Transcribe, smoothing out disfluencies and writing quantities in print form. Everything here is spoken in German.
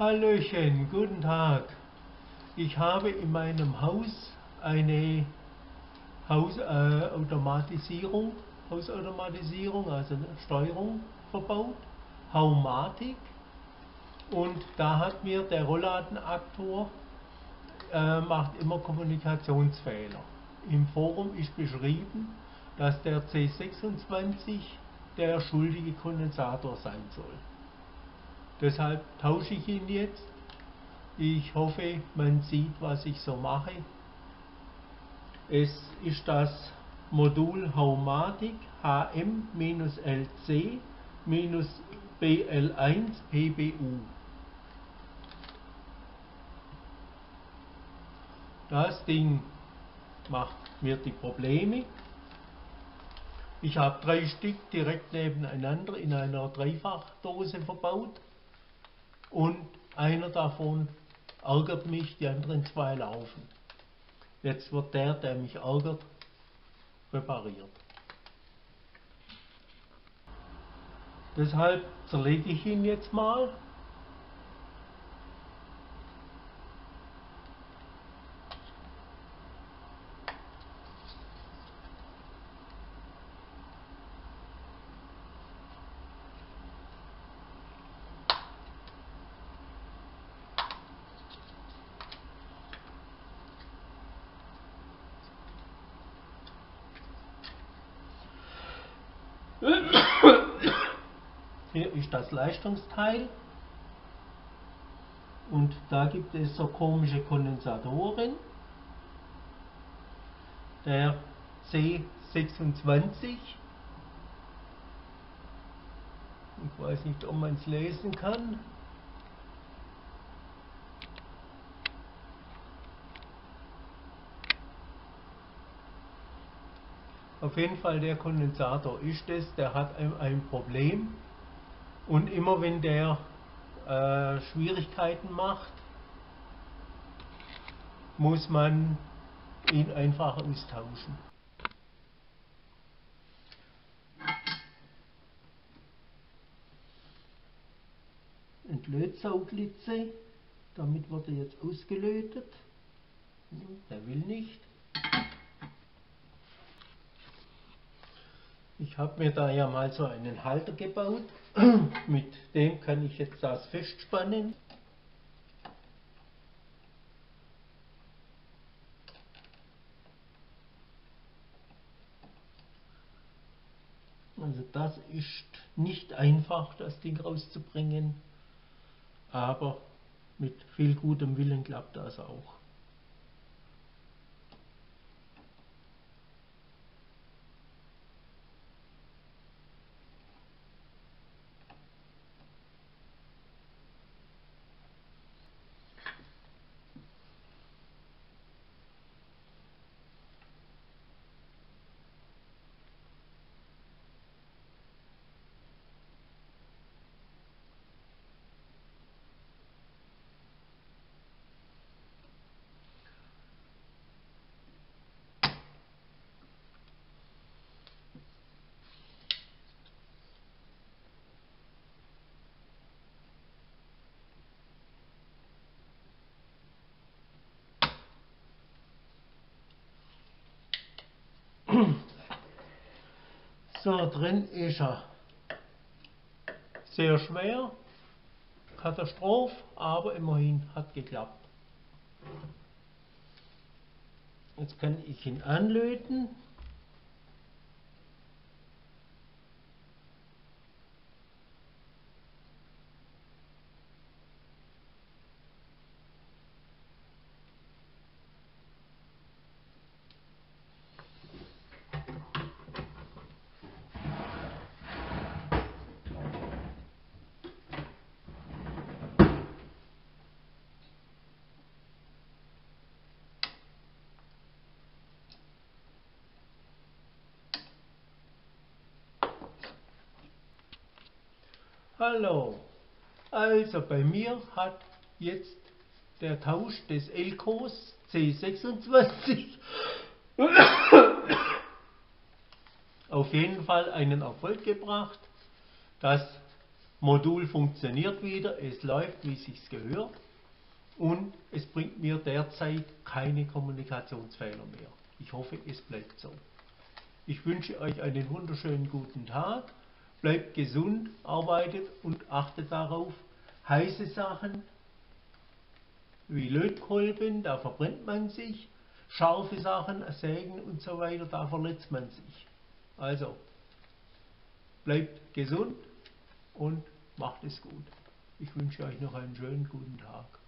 Hallöchen, guten Tag. Ich habe in meinem Haus eine Hausautomatisierung, also eine Steuerung verbaut, Haumatic. Und da hat mir der Rollladenaktor macht immer Kommunikationsfehler. Im Forum ist beschrieben, dass der C26 der schuldige Kondensator sein soll. Deshalb tausche ich ihn jetzt. Ich hoffe, man sieht, was ich so mache. Es ist das Modul Haumatic HM-LC-BL1 PBU. Das Ding macht mir die Probleme. Ich habe 3 Stück direkt nebeneinander in einer Dreifachdose verbaut. Und einer davon ärgert mich, die anderen 2 laufen. Jetzt wird der mich ärgert, repariert. Deshalb zerlege ich ihn jetzt mal. Hier ist das Leistungsteil und da gibt es so komische Kondensatoren. Der C26, ich weiß nicht, ob man es lesen kann. Auf jeden Fall der Kondensator ist es, der hat ein Problem. Und immer wenn der Schwierigkeiten macht, muss man ihn einfach austauschen. Entlötsauglitze, damit wird er jetzt ausgelötet. Der will nicht. Ich habe mir da ja mal so einen Halter gebaut, mit dem kann ich jetzt das festspannen. Also das ist nicht einfach, das Ding rauszubringen, aber mit viel gutem Willen klappt das auch. So, drin ist er. Sehr schwer, Katastrophe, aber immerhin hat geklappt. Jetzt kann ich ihn anlöten. Hallo, also bei mir hat jetzt der Tausch des Elcos C26 auf jeden Fall einen Erfolg gebracht. Das Modul funktioniert wieder, es läuft, wie es sich gehört, und es bringt mir derzeit keine Kommunikationsfehler mehr. Ich hoffe, es bleibt so. Ich wünsche euch einen wunderschönen guten Tag, bleibt gesund, arbeitet und achtet darauf, heiße Sachen wie Lötkolben, da verbrennt man sich, scharfe Sachen, Sägen und so weiter, da verletzt man sich. Also, bleibt gesund und macht es gut. Ich wünsche euch noch einen schönen guten Tag.